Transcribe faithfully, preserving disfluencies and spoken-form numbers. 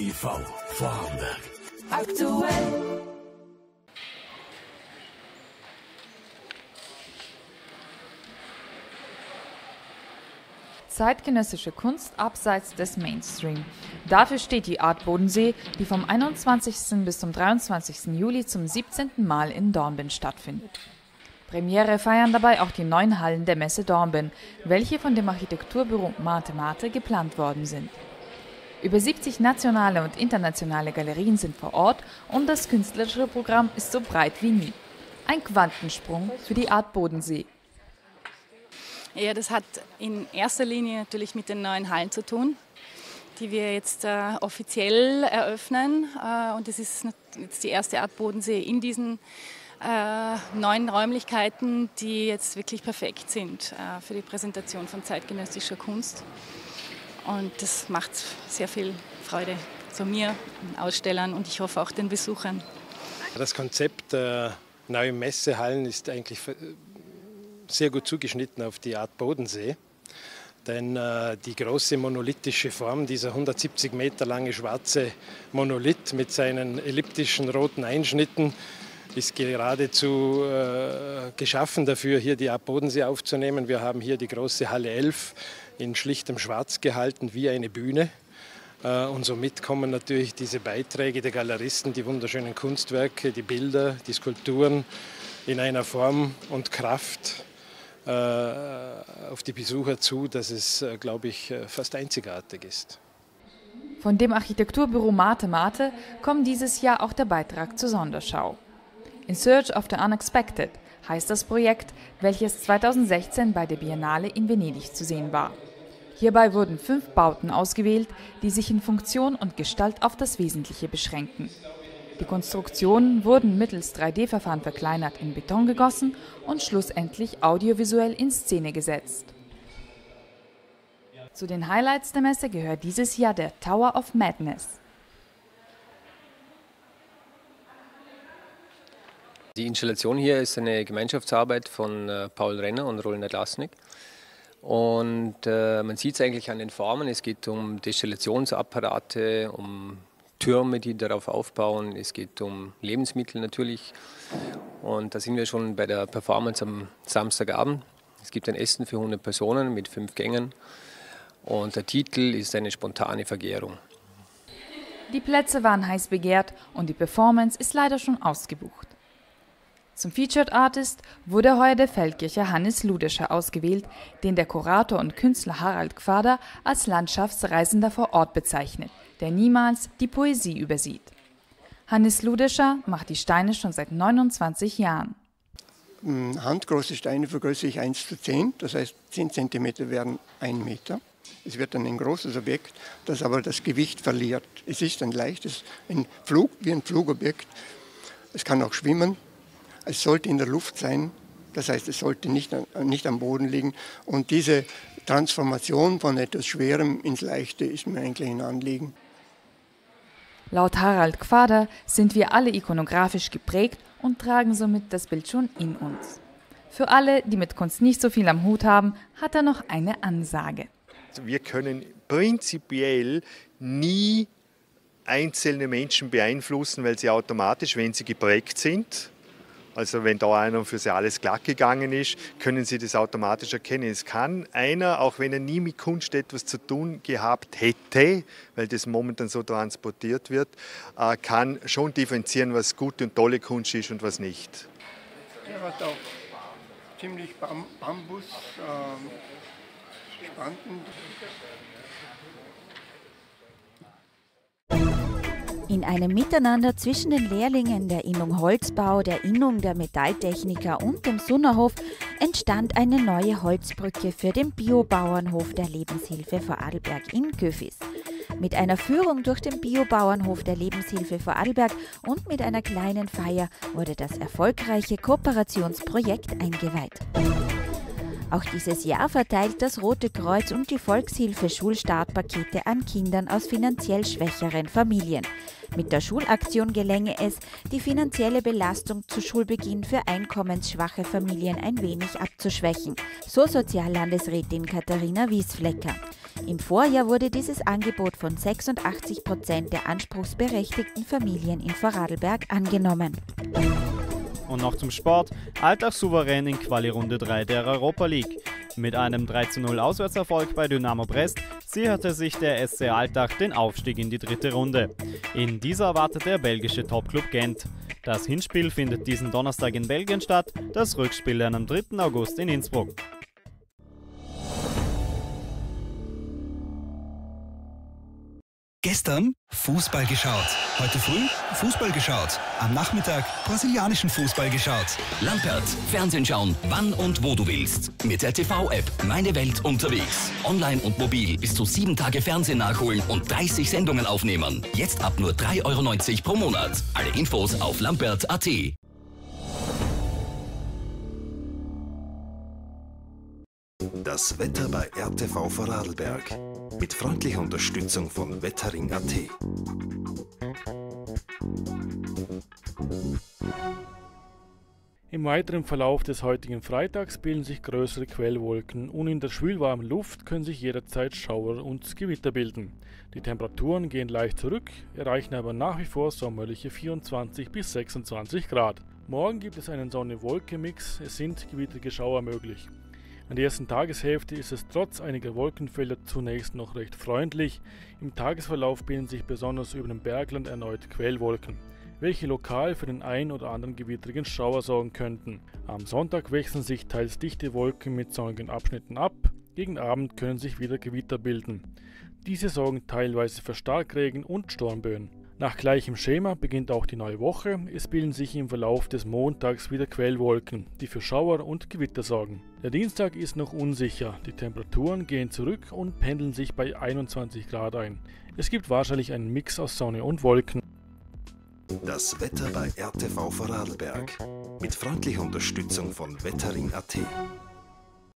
T V Vorarlberg. Aktuell. Zeitgenössische Kunst abseits des Mainstream. Dafür steht die Art Bodensee, die vom einundzwanzigsten bis zum dreiundzwanzigsten Juli zum siebzehnten Mal in Dornbirn stattfindet. Premiere feiern dabei auch die neuen Hallen der Messe Dornbirn, welche von dem Architekturbüro Mate Mate geplant worden sind. Über siebzig nationale und internationale Galerien sind vor Ort und das künstlerische Programm ist so breit wie nie. Ein Quantensprung für die Art Bodensee. Ja, das hat in erster Linie natürlich mit den neuen Hallen zu tun, die wir jetzt äh, offiziell eröffnen. Äh, und das ist jetzt die erste Art Bodensee in diesen äh, neuen Räumlichkeiten, die jetzt wirklich perfekt sind äh, für die Präsentation von zeitgenössischer Kunst. Und das macht sehr viel Freude zu mir, den Ausstellern und ich hoffe auch den Besuchern. Das Konzept der neuen Messehallen ist eigentlich sehr gut zugeschnitten auf die Art Bodensee. Denn äh, die große monolithische Form, dieser hundertsiebzig Meter lange schwarze Monolith mit seinen elliptischen roten Einschnitten, ist geradezu äh, geschaffen dafür, hier die Art Bodensee aufzunehmen. Wir haben hier die große Halle elf in schlichtem Schwarz gehalten, wie eine Bühne. Äh, und somit kommen natürlich diese Beiträge der Galeristen, die wunderschönen Kunstwerke, die Bilder, die Skulpturen in einer Form und Kraft auf die Besucher zu, dass es, glaube ich, fast einzigartig ist. Von dem Architekturbüro Mate Mate kommt dieses Jahr auch der Beitrag zur Sonderschau. In Search of the Unexpected heißt das Projekt, welches zweitausendsechzehn bei der Biennale in Venedig zu sehen war. Hierbei wurden fünf Bauten ausgewählt, die sich in Funktion und Gestalt auf das Wesentliche beschränken. Die Konstruktionen wurden mittels drei D Verfahren verkleinert in Beton gegossen und schlussendlich audiovisuell in Szene gesetzt. Zu den Highlights der Messe gehört dieses Jahr der Tower of Madness. Die Installation hier ist eine Gemeinschaftsarbeit von äh, Paul Renner und Roland Lasnik. Und äh, man sieht es eigentlich an den Formen, es geht um Destillationsapparate, um Türme, die darauf aufbauen. Es geht um Lebensmittel natürlich. Und da sind wir schon bei der Performance am Samstagabend. Es gibt ein Essen für hundert Personen mit fünf Gängen. Und der Titel ist eine spontane Vergärung. Die Plätze waren heiß begehrt und die Performance ist leider schon ausgebucht. Zum Featured Artist wurde heuer der Feldkircher Hannes Ludescher ausgewählt, den der Kurator und Künstler Harald Gfader als Landschaftsreisender vor Ort bezeichnet, der niemals die Poesie übersieht. Hannes Ludescher macht die Steine schon seit neunundzwanzig Jahren. Handgroße Steine vergrößere ich eins zu zehn, das heißt zehn Zentimeter werden ein Meter. Es wird dann ein großes Objekt, das aber das Gewicht verliert. Es ist ein leichtes, ein Flug, wie ein Flugobjekt. Es kann auch schwimmen. Es sollte in der Luft sein, das heißt, es sollte nicht, nicht am Boden liegen. Und diese Transformation von etwas Schwerem ins Leichte ist mir eigentlich ein Anliegen. Laut Harald Gfader sind wir alle ikonografisch geprägt und tragen somit das Bild schon in uns. Für alle, die mit Kunst nicht so viel am Hut haben, hat er noch eine Ansage. Wir können prinzipiell nie einzelne Menschen beeinflussen, weil sie automatisch, wenn sie geprägt sind, also wenn da einer für sie alles glatt gegangen ist, können sie das automatisch erkennen. Es kann einer, auch wenn er nie mit Kunst etwas zu tun gehabt hätte, weil das momentan so transportiert wird, kann schon differenzieren, was gute und tolle Kunst ist und was nicht. Er hat auch ziemlich Bam Bambus, ähm, Spanten. In einem Miteinander zwischen den Lehrlingen der Innung Holzbau, der Innung der Metalltechniker und dem Sunnerhof entstand eine neue Holzbrücke für den Biobauernhof der Lebenshilfe Vorarlberg in Göfis. Mit einer Führung durch den Biobauernhof der Lebenshilfe Vorarlberg und mit einer kleinen Feier wurde das erfolgreiche Kooperationsprojekt eingeweiht. Auch dieses Jahr verteilt das Rote Kreuz und die Volkshilfe Schulstartpakete an Kindern aus finanziell schwächeren Familien. Mit der Schulaktion gelänge es, die finanzielle Belastung zu Schulbeginn für einkommensschwache Familien ein wenig abzuschwächen, so Soziallandesrätin Katharina Wiesflecker. Im Vorjahr wurde dieses Angebot von sechsundachtzig Prozent der anspruchsberechtigten Familien in Vorarlberg angenommen. Und noch zum Sport. Altach souverän in Quali-Runde drei der Europa League. Mit einem drei zu null Auswärtserfolg bei Dynamo Brest sicherte sich der S C Altach den Aufstieg in die dritte Runde. In dieser erwartet der belgische Topclub Gent. Das Hinspiel findet diesen Donnerstag in Belgien statt, das Rückspiel dann am dritten August in Innsbruck. Gestern Fußball geschaut. Heute früh Fußball geschaut. Am Nachmittag brasilianischen Fußball geschaut. Lampert. Fernsehen schauen, wann und wo du willst. Mit der T V-App Meine Welt unterwegs. Online und mobil bis zu sieben Tage Fernsehen nachholen und dreißig Sendungen aufnehmen. Jetzt ab nur drei Euro neunzig pro Monat. Alle Infos auf lampert punkt a t. Das Wetter bei R T V Vorarlberg. Mit freundlicher Unterstützung von Wettering punkt a t. Im weiteren Verlauf des heutigen Freitags bilden sich größere Quellwolken und in der schwülwarmen Luft können sich jederzeit Schauer und Gewitter bilden. Die Temperaturen gehen leicht zurück, erreichen aber nach wie vor sommerliche vierundzwanzig bis sechsundzwanzig Grad. Morgen gibt es einen Sonne-Wolke-Mix, es sind gewittrige Schauer möglich. An der ersten Tageshälfte ist es trotz einiger Wolkenfelder zunächst noch recht freundlich. Im Tagesverlauf bilden sich besonders über dem Bergland erneut Quellwolken, welche lokal für den ein oder anderen gewittrigen Schauer sorgen könnten. Am Sonntag wechseln sich teils dichte Wolken mit sonnigen Abschnitten ab. Gegen Abend können sich wieder Gewitter bilden. Diese sorgen teilweise für Starkregen und Sturmböen. Nach gleichem Schema beginnt auch die neue Woche. Es bilden sich im Verlauf des Montags wieder Quellwolken, die für Schauer und Gewitter sorgen. Der Dienstag ist noch unsicher. Die Temperaturen gehen zurück und pendeln sich bei einundzwanzig Grad ein. Es gibt wahrscheinlich einen Mix aus Sonne und Wolken. Das Wetter bei R T V Vorarlberg. Mit freundlicher Unterstützung von Wettering punkt a t.